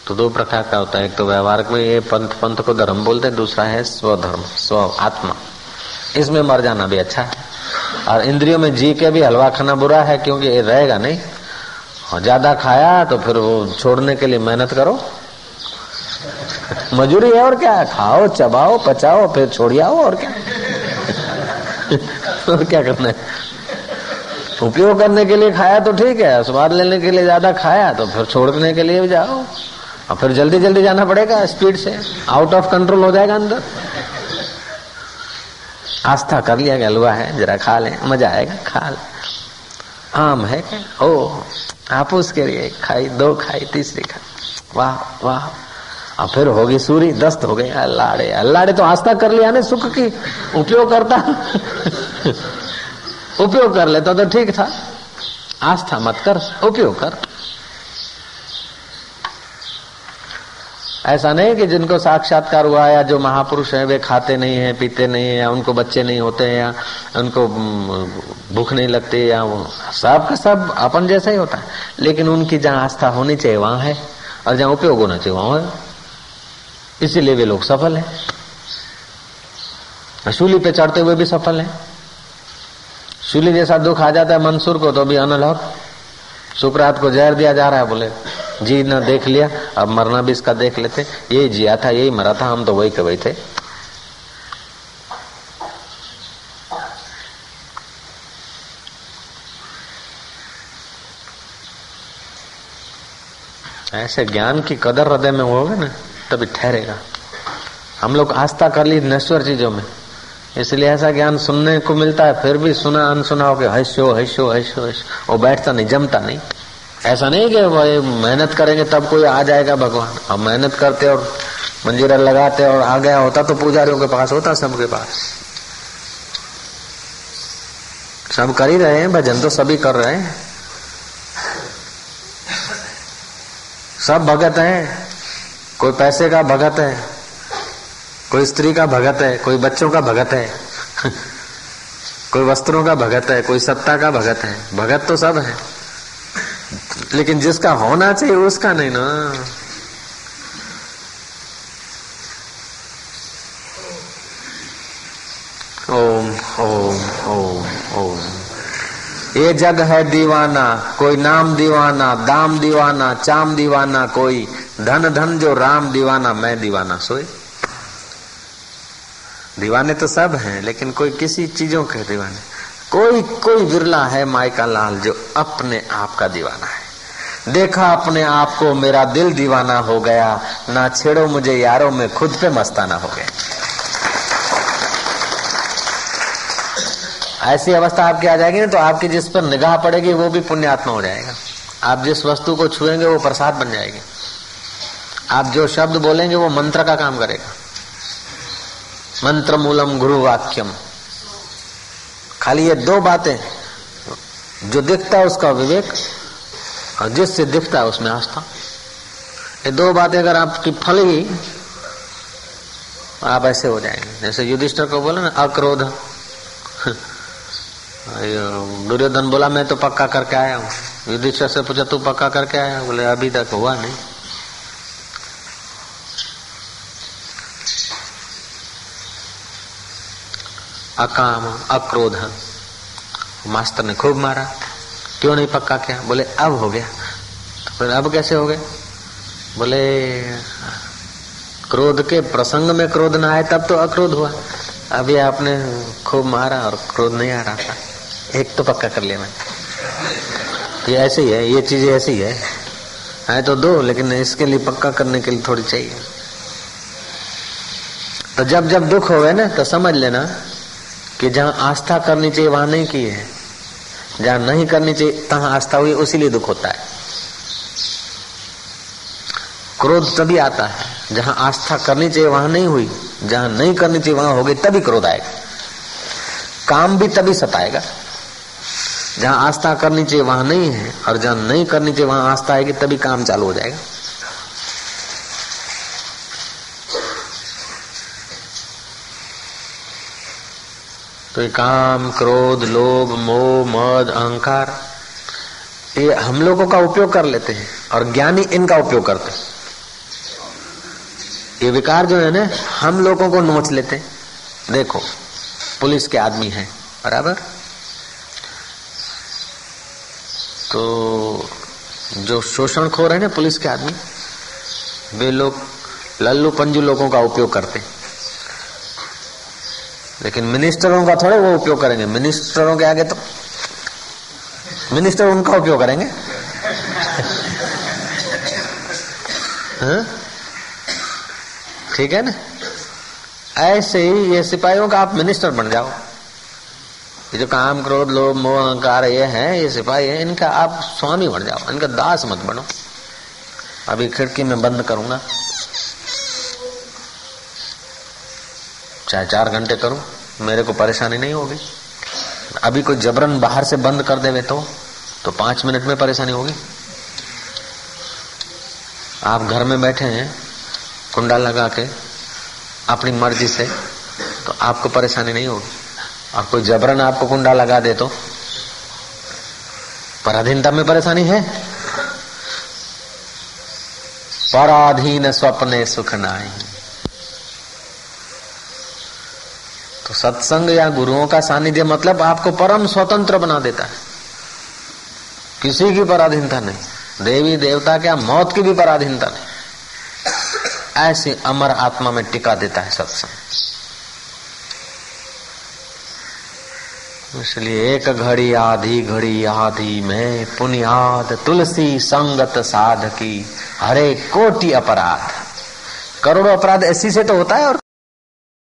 तो दो प्रकार का होता है, एक तो व्यवहारिक में ये पंथ को धर्म बोलते हैं, दूसरा है स्वधर्म, स्व आत्मा। इसमें मर जाना भी अच्छा है। और इंद्रियों में जी के भी हलवा खाना बुरा है, क्योंकि ये रहेगा नहीं। और ज्यादा खाया तो फिर वो छोड़ने के लिए मेहनत करो, मजूरी है। और क्या, खाओ चबाओ पचाओ फिर छोड़ आओ, और क्या और क्या करना है। उपयोग करने के लिए खाया तो ठीक है, स्वाद लेने के लिए ज्यादा खाया तो फिर छोड़ने के लिए भी जाओ, और फिर जल्दी जल्दी जाना पड़ेगा, स्पीड से, आउट ऑफ कंट्रोल हो जाएगा अंदर। आस्था कर लिया कि हलवा है, जरा खा ले, मजा आएगा, खा ले। आम है क्या, ओ आप उसके लिए खाई, दो खाई, तीसरी खाई, वाह वाह। और फिर होगी सूरी, दस्त हो गई, अल्लाड़े अल्लाड़े। तो आस्था कर लिया ना सुख की, उपयोग करता उपयोग कर लेता तो ठीक था। आस्था मत कर, उपयोग कर। ऐसा नहीं कि जिनको साक्षात्कार हुआ या जो महापुरुष है वे खाते नहीं है, पीते नहीं है, या उनको बच्चे नहीं होते हैं, या उनको भूख नहीं लगती, या वो सब का सब अपन जैसा ही होता है। लेकिन उनकी जहाँ आस्था होनी चाहिए वहां है, और जहाँ उपयोग होना चाहिए वहां है। इसीलिए वे लोग सफल हैं, शूली पे चढ़ते हुए भी सफल हैं। शूली जैसा दुख आ जाता है मंसूर को तो भी अनलहक। सुकरात को जहर दिया जा रहा है, बोले जी न देख लिया, अब मरना भी इसका देख लेते, यही जिया था यही मरा था, हम तो वही के वही थे। ऐसे ज्ञान की कदर हृदय में होगा ना तभी ठहरेगा। हम लोग आस्था कर ली नश्वर चीजों में, इसलिए ऐसा ज्ञान सुनने को मिलता है, फिर भी सुना अनसुना हो के हशो हशो हशो हशो, वो बैठता नहीं, जमता नहीं। ऐसा नहीं कि वो मेहनत करेंगे तब कोई आ जाएगा भगवान। अब मेहनत करते और मंजीरा लगाते और आ गया होता तो पुजारियों के पास होता, सबके पास। सब कर ही रहे हैं भजन, तो सभी कर रहे हैं, सब भगत है। कोई पैसे का भगत है, कोई स्त्री का भगत है, कोई बच्चों का भगत है कोई वस्त्रों का भगत है, कोई सत्ता का भगत है। भगत तो सब है, लेकिन जिसका होना चाहिए उसका नहीं ना। ओम ओम ओम ओम। ये जग है दीवाना, कोई नाम दीवाना, दाम दीवाना, चाम दीवाना, कोई धन धन जो राम दीवाना, मैं दीवाना सोए। दीवाने तो सब हैं, लेकिन कोई किसी चीजों के दीवाने। कोई विरला है माई का लाल जो अपने आप का दीवाना है। देखा अपने आप को मेरा दिल दीवाना हो गया, ना छेड़ो मुझे यारों में खुद पे मस्ताना हो गया। ऐसी अवस्था आपकी आ जाएगी ना तो आपकी जिस पर निगाह पड़ेगी वो भी पुण्यात्मा हो जाएगा। आप जिस वस्तु को छुएंगे वो प्रसाद बन जाएगी। आप जो शब्द बोलेंगे वो मंत्र का काम करेगा। मंत्र मूलम गुरु वाक्यम। खाली ये दो बातें, जो दिखता है उसका विवेक और जिससे दिखता है उसमें आस्था, ये दो बातें अगर आपकी फल गई आप ऐसे हो जाएंगे। जैसे युधिष्ठिर को बोला ना अक्रोध, दुर्योधन बोला मैं तो पक्का करके आया हूँ। युधिष्ठिर से पूछा तू पक्का करके आया? बोले अभी तक हुआ नहीं। अकाम अक्रोध। मास्टर ने खूब मारा, क्यों नहीं पक्का किया? बोले अब हो गया। तो फिर अब कैसे हो गया? बोले क्रोध के प्रसंग में क्रोध ना आए तब तो अक्रोध हुआ। अभी आपने खूब मारा और क्रोध नहीं आ रहा था, एक तो पक्का कर लिया मैंने। ये ऐसे ही है, ये चीजें ऐसी है तो दो, लेकिन इसके लिए पक्का करने के लिए थोड़ी चाहिए। तो जब जब दुख हो गए ना तो समझ लेना कि जहां आस्था करनी चाहिए वहां नहीं की है, जहां नहीं करनी चाहिए तहां आस्था हुई, उसीलिए दुख होता है। क्रोध तभी आता है जहां आस्था करनी चाहिए वहां नहीं हुई, जहां नहीं करनी चाहिए वहां हो गई तभी क्रोध आएगा। काम भी तभी सताएगा जहां आस्था करनी चाहिए वहां नहीं है, और जहां नहीं करनी चाहिए वहां आस्था आएगी तभी काम चालू हो जाएगा। तो ये काम, क्रोध, लोभ, मोह, मद, अहंकार, ये हम लोगों का उपयोग कर लेते हैं और ज्ञानी इनका उपयोग करते हैं। ये विकार जो है ना, हम लोगों को नोच लेते। देखो पुलिस के आदमी हैं, बराबर, तो जो शोषण खोर है ना पुलिस के आदमी, वे लोग लल्लू पंजू लोगों का उपयोग करते, लेकिन मिनिस्टरों का थोड़े वो उपयोग करेंगे। मिनिस्टरों के आगे तो मिनिस्टर उनका उपयोग करेंगे। हाँ? ठीक है ना? ऐसे ही ये सिपाहियों का आप मिनिस्टर बन जाओ। ये जो काम क्रोध लोभ मोह अहंकार ये है, ये सिपाही है, इनका आप स्वामी बन जाओ, इनका दास मत बनो। अभी खिड़की में बंद करूंगा, चाहे 4 घंटे करूं, मेरे को परेशानी नहीं होगी। अभी कोई जबरन बाहर से बंद कर देवे तो 5 मिनट में परेशानी होगी। आप घर में बैठे हैं कुंडा लगा के अपनी मर्जी से, तो आपको परेशानी नहीं होगी। और कोई जबरन आपको कुंडा लगा दे तो पराधीनता में परेशानी है। पराधीन स्वप्ने सुख नाहि। तो सत्संग या गुरुओं का सानिध्य मतलब आपको परम स्वतंत्र बना देता है, किसी की पराधीनता नहीं, देवी देवता क्या मौत की भी पराधीनता नहीं, ऐसी अमर आत्मा में टिका देता है सत्संग। इसलिए एक घड़ी आधी घड़ी आधी में पुनियाद तुलसी संगत साध की, हरे कोटि अपराध। करोड़ों अपराध ऐसी से तो होता है। और